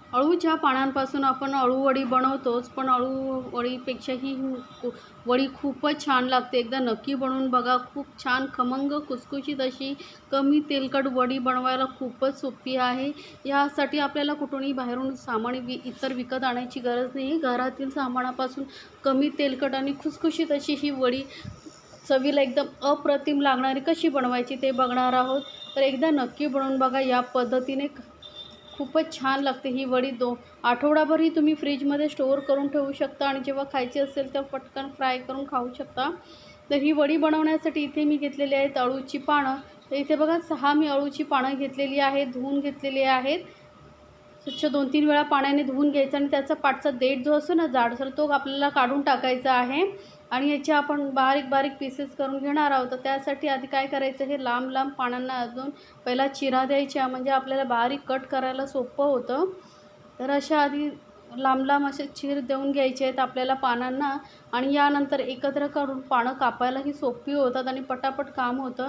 अळूच्या पानांपासून आपण अळूवडी बनवतोच, पण अळूवडीपेक्षा ही वडी खूपच छान लागते. एकदा नक्की बनवून बघा. खूप छान खमंग खुसखुशीत अशी कमी तेलकट वडी बनवायला खूपच सोपी आहे. यासाठी आपल्याला कुठूनही बाहेरून सामान इतर विकत आणायची गरज नाही. घरातील सामानापासून कमी तेलकट आणि खुसखुशीत अशी ही वडी चवीला एकदम अप्रतिम लागणारी कशी बनवायची ते बघणार आहोत. तर एकदा नक्की बनवून बघा. या पद्धतीने खूपच छान लागते ही वडी. आठवडाभरही तुम्ही फ्रीजमध्ये स्टोअर करून ठेवू शकता आणि जेव्हा खायची असेल तेव्हा पटकन फ्राय करून खाऊ शकता. तर ही वडी बनवण्यासाठी इथे मी घेतलेली आहेत अळूची पानं. तर इथे बघा 6 मी अळूची पानं घेतलेली आहेत, धुवून घेतलेली आहेत. स्वच्छ 2-3 वेळा पाण्याने धुवून घ्यायचं आणि त्याचा पाठचा देठ जो असतो ना जाडसर, तो आपल्याला काढून टाकायचा आहे. आणि याचे आपण बारीक बारीक पीसेस करून घेणार आहोत. तर त्यासाठी आधी काय करायचं, हे लांब लांब पानांना अजून पहिला चिरा द्यायच्या, म्हणजे आपल्याला बारीक कट करायला सोपं होतं. तर अशा आधी लांब लांब असे चीर देऊन घ्यायचे आहेत आपल्याला पानांना. आणि यानंतर एकत्र करून पानं कापायलाही सोपी होतात आणि पटापट काम होतं.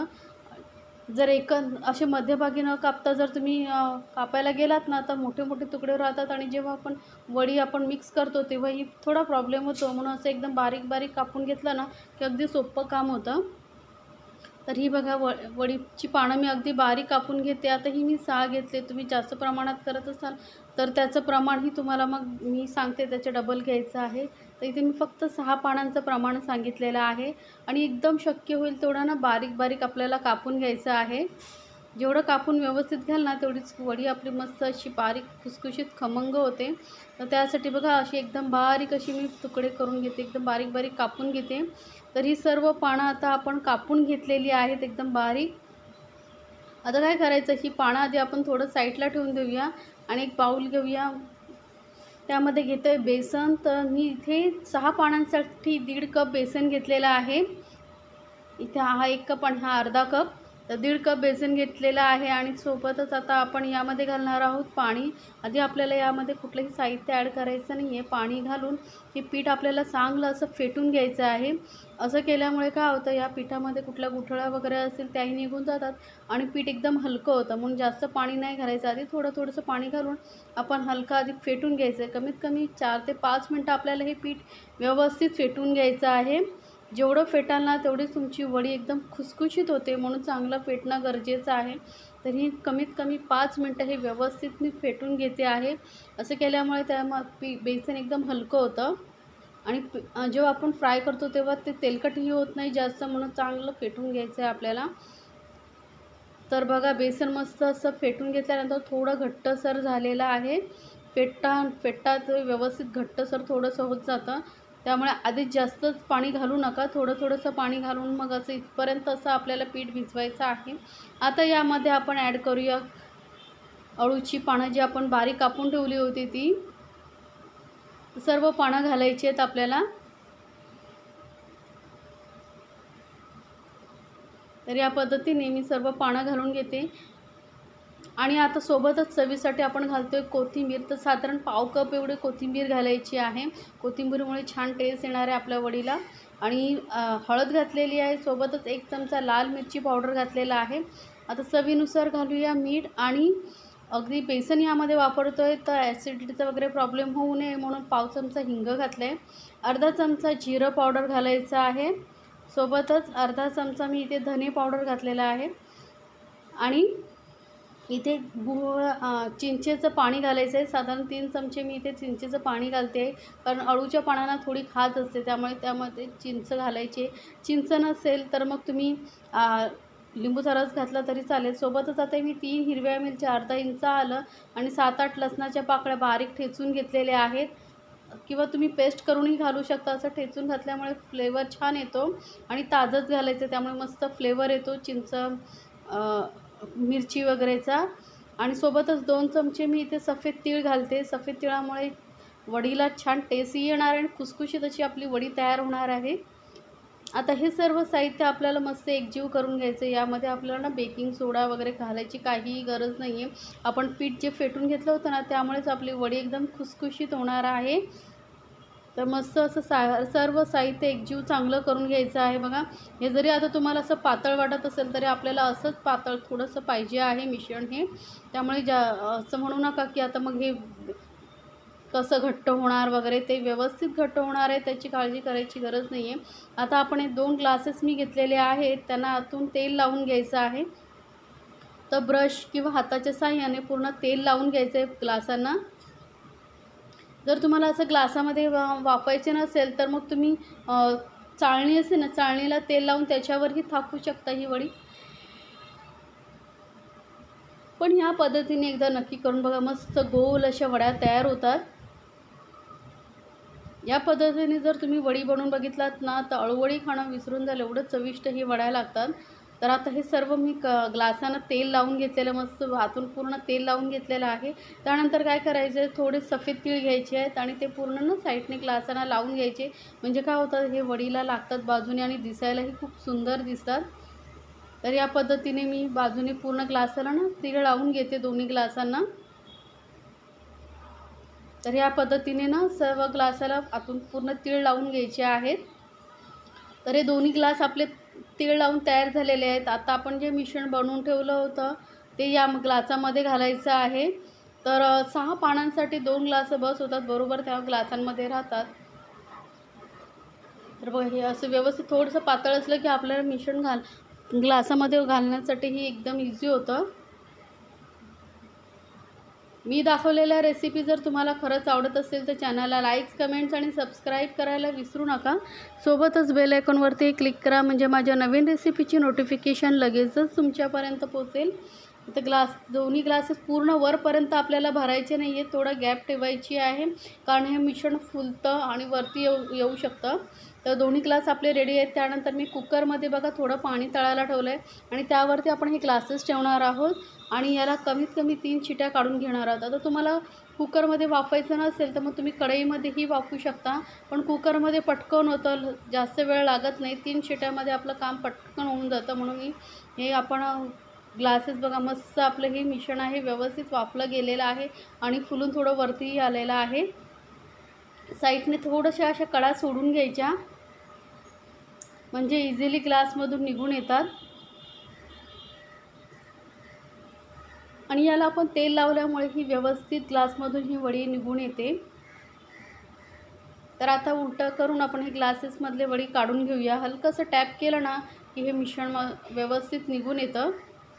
जर असे मध्यभागी न कापता जर तुम्ही कापायला गेलात ना, तर मोठे मोठे तुकडे राहतात आणि जेव्हा वडी आपण मिक्स करतो तेव्हाही थोडा प्रॉब्लेम होतो. म्हणून असं एकदम बारीक बारीक कापून घेतलं ना की अगदी सोपं काम होतं. तर ही बघा वडीची पानं मी अगदी बारीक कापून घेते. आता ही मी 6 घेतले. तुम्ही जास्त प्रमाणात करत असाल तर त्याचं प्रमाणही तुम्हाला मग मी सांगते त्याचे डबल घ्यायचं आहे. तर इथे मी फक्त 6 पानांचं प्रमाण सांगितलेलं आहे. आणि एकदम शक्य होईल तेवढं ना बारीक बारीक आपल्याला कापून घ्यायचं आहे. जेवढं कापून व्यवस्थित घ्याल ना तेवढीच वडी आपली मस्त अशी बारीक खुसखुशीत खमंग होते. तर त्यासाठी बघा अशी एकदम बारीक अशी मी तुकडे करून घेते, एकदम बारीक बारीक कापून घेते. तर ही सर्व पानं आता आपण कापून घेतलेली आहेत एकदम बारीक. आता काय करायचं, ही पानं आधी आपण थोडं साईडला ठेवून देऊया आणि एक बाऊल घेऊया. त्यामध्ये घेतो आहे बेसन. तर मी इथे 6 पानांसाठी 1.5 कप बेसन घेतलेलं आहे. इथे हा 1 कप आणि हा अर्धा कप, तर 1.5 कप बेसन घेतलेलं आहे. आणि सोबतच आता आपण यामध्ये घालणार आहोत पाणी. आधी आपल्याला यामध्ये कुठलंही साहित्य ॲड करायचं नाही आहे. पाणी घालून हे पीठ आपल्याला चांगलं असं फेटून घ्यायचं आहे. असं केल्यामुळे काय होतं, या पिठामध्ये कुठल्या गुठळ्या वगैरे असतील त्याही निघून जातात आणि पीठ एकदम हलकं होतं. म्हणून जास्त पाणी नाही घालायचं. आधी थोडंसं पाणी घालून आपण हलकं आधी फेटून घ्यायचं आहे. कमीत कमी 4 ते 5 मिनटं आपल्याला हे पीठ व्यवस्थित फेटून घ्यायचं आहे. जेवढं फेटाल ना तेवढीच तुमची वडी एकदम खुसखुशीत होते, म्हणून चांगलं फेटणं गरजेचं आहे. तर ही कमीत कमी 5 मिनटं हे व्यवस्थित मी फेटून घेते आहे. असं केल्यामुळे बेसन एकदम हलकं होतं आणि जेव्हा आपण फ्राय करतो तेव्हा ते तेलकटही होत नाही जास्त, म्हणून चांगलं फेटून घ्यायचं आहे आपल्याला. तर बघा बेसन मस्त असं फेटून घेतल्यानंतर थोडं घट्टसर झालेलं आहे. फेटता ते व्यवस्थित घट्टसर थोडंसं होत जातं. त्यामुळे आधीच जास्तच पाणी घालू नका. थोडंसं पाणी घालून मग असं इथपर्यंत असं आपल्याला पीठ भिजवायचं आहे. आता यामध्ये आपण ॲड करूया अळूची पानं, जी आपण बारीक कापून ठेवली होती ती. सर्व पानं घालायची आहेत आपल्याला. तर या पद्धतीने मी सर्व पानं घालून घेते. आणि आता सोबतच चवीसाठी आपण घालतोय कोथिंबीर. तर साधारण पाव कप एवढी कोथिंबीर घालायची आहे. कोथिंबीरमुळे छान टेस्ट येणार आहे आपल्या वडीला. आणि हळद घातलेली आहे. सोबतच 1 चमचा लाल मिरची पावडर घातलेला आहे. आता चवीनुसार घालूया मीठ. आणि अगदी बेसन यामध्ये वापरतोय तर ॲसिडिटीचा वगैरे प्रॉब्लेम होऊ नये म्हणून पाव चमचा हिंग घातलं आहे. अर्धा चमचा जिरं पावडर घालायचं आहे. सोबतच अर्धा चमचा मी इथे धने पावडर घातलेला आहे. आणि इथे चिंचेचं पाणी घालायचं आहे. साधारण 3 चमचे मी इथे चिंचेचं पाणी घालते आहे, कारण अळूच्या पानांना थोडी खाज असते, त्यामुळे त्यामध्ये चिंच घालायची आहे. चिंच नसेल तर मग तुम्ही लिंबूचा रस घातला तरी चालेल. सोबतच आता मी 3 हिरव्या मिरच्या, अर्धा इंच आलं आणि 7-8 लसणाच्या पाकळ्या बारीक ठेचून घेतलेल्या आहेत. किंवा तुम्ही पेस्ट करूनही घालू शकता. असं ठेचून घातल्यामुळे फ्लेवर छान येतो आणि ताजंच घालायचं, त्यामुळे मस्त फ्लेवर येतो चिंच मिरची वगैरेचा. आणि सोबतच 2 चमचे मी इथे सफेद तीळ घालते. सफेद तिळामुळे वडीला छान टेस्टही येणार आहे आणि खुसखुशीत अशी आपली वडी तयार होणार आहे. आता हे सर्व साहित्य आपल्याला मस्त एकजीव करून घ्यायचं. यामध्ये आपल्याला ना बेकिंग सोडा वगैरे घालायची काहीही गरज नाही आहे. आपण पीठ जे फेटून घेतलं होतं ना त्यामुळेच आपली वडी एकदम खुसखुशीत होणार आहे. तर मस्त असं सर्व साहित्य एकजीव चांगलं करून घ्यायचं आहे बघा. हे जरी आता तुम्हाला असं पातळ वाटत असेल तरी आपल्याला असंच पातळ थोडंसं पाहिजे आहे मिश्रण हे. त्यामुळे असं म्हणू नका की आता मग हे कसं घट्ट होणार वगैरे, ते व्यवस्थित घट्ट होणार आहे त्याची काळजी करायची गरज नाही आहे. आता आपण हे 2 ग्लासेस मी घेतलेले आहेत, त्यांना आतून तेल लावून घ्यायचं आहे. तर ब्रश किंवा हाताच्या साहाय्याने पूर्ण तेल लावून घ्यायचं आहे ग्लासांना. जर तुम्हाला असं ग्लासामध्ये वाफायचे नसेल तर मग तुम्ही चाळणी असते ना, चाळणीला तेल लावून त्याच्यावरही थापू शकता ही वडी. पण ह्या पद्धतीने एकदा नक्की करून बघा, मस्त गोल अशा वड्या तयार होतात. या पद्धतीने जर तुम्ही वडी बनवून बघितलात ना तर अळूवडी खाणं विसरून जाल, एवढं चविष्ट ही वड्या लागतात. तर आता हे सर्व मी ग्लासानं तेल लावून घेतलेलं, मस्त हातून पूर्ण तेल लावून घेतलेलं आहे. त्यानंतर काय करायचं आहे, थोडे सफेद तीळ घ्यायचे आहेत आणि ते पूर्ण ना साईडने ग्लासांना लावून घ्यायचे. म्हणजे काय होतं, हे वडीला लागतात बाजूने आणि दिसायलाही खूप सुंदर दिसतात. तर या पद्धतीने मी बाजूने पूर्ण ग्लासाला ना तीळ लावून घेते, दोन्ही ग्लासांना. तर या पद्धतीने ना सर्व ग्लासाला आतून पूर्ण तीळ लावून घ्यायचे आहेत. तर हे दोन्ही ग्लास आपले तीळ लावून तयार झालेले आहेत. आता आपण जे मिश्रण बनवून ठेवलं होतं ते या ग्लासामध्ये घालायचं आहे. तर 6 पानांसाठी 2 ग्लास बस होतात, बरोबर त्या ग्लासांमध्ये राहतात. तर बघा, हे असं व्यवस्थित थोडंसं पातळ असलं की आपल्याला मिश्रण ग्लासामध्ये घालण्यासाठीही एकदम इझी होतं. मी दाखवलेल्या रेसिपी जर तुम्हाला खरंच आवडत असेल तर चॅनलला लाईक्स, कमेंट्स आणि सबस्क्राईब करायला विसरू नका. सोबतच बेल आयकॉनवरती क्लिक करा, म्हणजे माझ्या नवीन रेसिपीची नोटिफिकेशन लगेचच तुमच्यापर्यंत पोहोचेल. तर दोन्ही ग्लासेस पूर्ण वरपर्यंत आपल्याला भरायचे नाही आहे, थोडं गॅप ठेवायची आहे, कारण हे मिश्रण फुलतं आणि वरती येऊ शकतं. तर दोन्ही ग्लास आपले रेडी आहेत. त्यानंतर मी कुकरमध्ये बघा थोडं पाणी तळायला ठेवलं आहे आणि त्यावरती आपण हे ग्लासेस ठेवणार आहोत आणि याला कमीत कमी 3 शिट्या काढून घेणार आहोत. आता तुम्हाला कुकरमध्ये वाफायचं नसेल तर मग तुम्ही कढईमध्येही वाफवू शकता, पण कुकरमध्ये पटकन होतं, जास्त वेळ लागत नाही. 3 शिट्यामध्ये आपलं काम पटकन होऊन जातं. म्हणून हे आपण ग्लासेस बघा, मस्त आपलं हे मिश्रण आहे व्यवस्थित वाफलं गेलेलं आहे आणि फुलून थोडं वरतीही आलेलं आहे. साईडने थोड्याशा अशा कडा सोडून घ्यायच्या, म्हणजे इझिली ग्लासमधून निघून येतात. आणि याला आपण तेल लावल्यामुळे ही व्यवस्थित ग्लासमधून ही वडी निघून येते. तर आता उलटं करून आपण हे ग्लासेसमधले वडी काढून घेऊया. हलकंसं टॅप केलं ना की हे मिश्रण व्यवस्थित निघून येतं.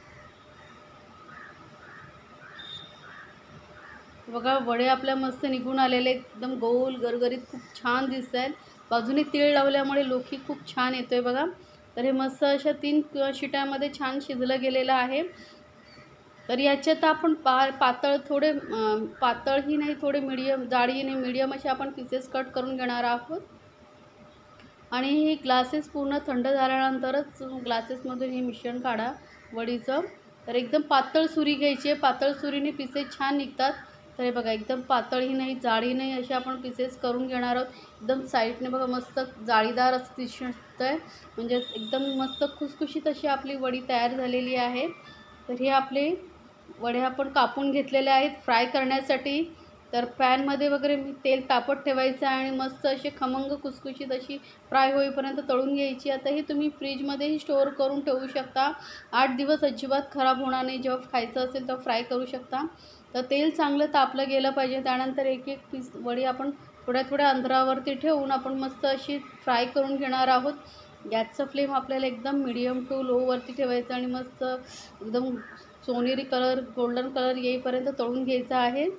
बघा, वडे आपल्या मस्त निघून आलेले, एकदम गोल गरगरीत खूप छान दिसत आहेत. बाजूने तीळ लावल्यामुळे लोकी खूप छान येतोय बघा. तर हे मस्त अशा 3 शिट्यामध्ये छान शिजलं गेलेलं आहे. तर याच्यात आपण पातळ थोडे पातळही नाही, थोडे मीडियम, जाडही नाही, मीडियम असे आपण पीसेस कट करून घेणार आहोत. आणि हे ग्लासेस पूर्ण थंड झाल्यानंतरच ग्लासेसमधून हे मिश्रण काढा वडीचं. तर एकदम पातळ सुरी घ्यायची आहे, पातळ सुरीने पीसेस छान निघतात. तर हे बघा, एकदम पातळही नाही, जाडही नाही, असे आपण पीसेस करून घेणार आहोत. एकदम साईडने बघा मस्त जाळीदार असं दिसतं आहे, म्हणजे एकदम मस्त खुसखुशीत अशी आपली वडी तयार झालेली आहे. तर हे आपले वडे आपण कापून घेतलेले आहेत फ्राय करण्यासाठी. तर पॅनमध्ये वगैरे मी तेल तापत ठेवायचं आणि मस्त असे खमंग खुसखुशीत अशी फ्राय होईपर्यंत तळून घ्यायची. आता ही तुम्ही फ्रीजमध्येही स्टोअर करून ठेवू शकता, 8 दिवस अजिबात खराब होणार नाही. जेव्हा खायचं असेल तेव्हा फ्राय करू शकता. तर तेल चांगलं तापलं गेलं पाहिजे. त्यानंतर एक एक पीस वडी आपण थोड्या थोड्या अंतरावरती ठेवून आपण मस्त अशी फ्राय करून घेणार आहोत. गॅसचा फ्लेम आपल्याला एकदम मीडियम टू लोवरती ठेवायचं आणि मस्त एकदम सोनेरी कलर, गोल्डन कलर येईपर्यंत तळून घ्यायचा आहे.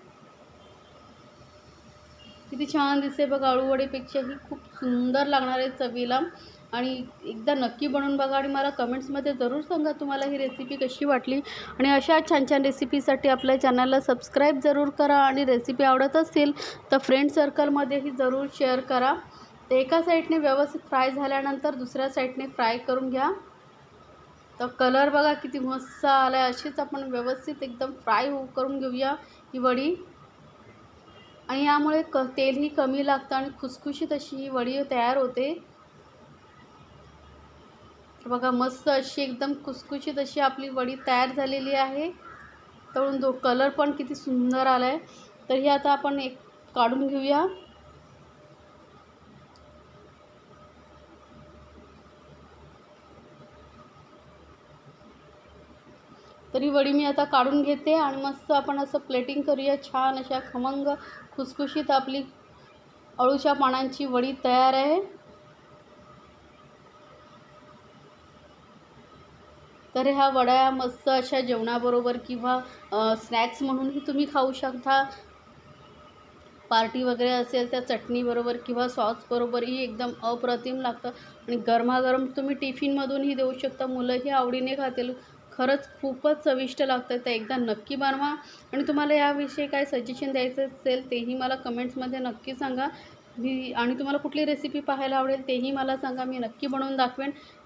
किती छान दिसते बघा, अळूवडीपेक्षाही खूप सुंदर लागणार आहे चवीला. आणि एकदा नक्की बनवून बघा आणि मला कमेंट्समध्ये जरूर सांगा तुम्हाला ही रेसिपी कशी वाटली. आणि अशा छान छान रेसिपीसाठी आपल्या चॅनलला सबस्क्राईब जरूर करा आणि रेसिपी आवडत असेल तर फ्रेंड सर्कलमध्येही जरूर शेअर करा. तर एका साईडने व्यवस्थित फ्राय झाल्यानंतर दुसऱ्या साईडने फ्राय करून घ्या. तर कलर बघा किती मस्त आला आहे. अशीच आपण व्यवस्थित एकदम फ्राय करून घेऊया ही वडी. आणि यामुळे तेलही कमी लागतं आणि खुसखुशीत अशी ही वडी तयार होते. बघा, मस्त अशी एकदम खुसखुशीत अशी आपली वडी तयार झालेली आहे. तळून कलर पण किती सुंदर आला आहे. तर ही आता आपण एक काढून घेऊया. तर ही वडी मी आता काढून घेते आणि मस्त आपण असं प्लेटिंग करूया. छान अशा खमंग खुसखुशीत आपली अळूच्या पानांची वडी तयार आहे. तर ह्या वड्या मस्त अशा जेवणाबरोबर किंवा स्नॅक्स म्हणूनही तुम्ही खाऊ शकता. पार्टी वगैरे असेल त्या चटणीबरोबर किंवा सॉसबरोबरही एकदम अप्रतिम लागतं आणि गरमागरम तुम्ही टिफिनमधूनही देऊ शकता. मुलंही आवडीने खातील. खरंच खूपच चविष्ट लागतं. तर एकदा नक्की बनवा आणि तुम्हाला याविषयी काय सजेशन द्यायचं असेल तेही मला कमेंट्समध्ये नक्की सांगा. आणि तुम्हाला कुठली रेसिपी पाहायला आवडेल तेही मला सांगा. मी नक्की बनवून दाखवेन.